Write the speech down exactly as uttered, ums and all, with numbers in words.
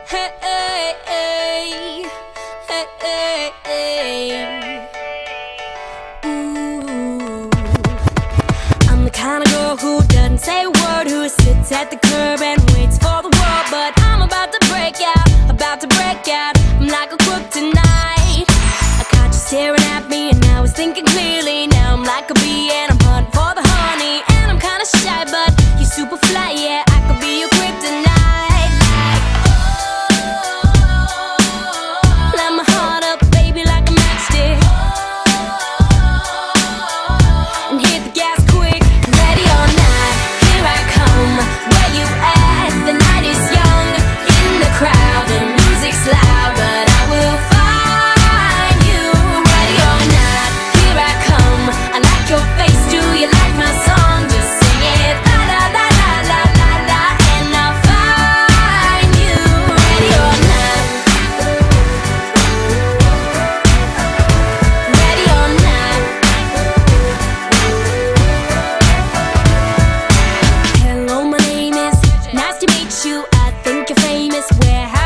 Hey, hey, hey, hey, hey, hey. Ooh. I'm the kind of girl who doesn't say a word, who sits at the curb and waits for the world. But I'm about to break out, about to break out. I'm like a crook tonight. I caught you staring at me and I was thinking clearly. Now I'm like a bee and I'm hunting for the honey. And I'm kinda shy, but you're super fly, yeah. I could be your kryptonite. I think you're famous. Where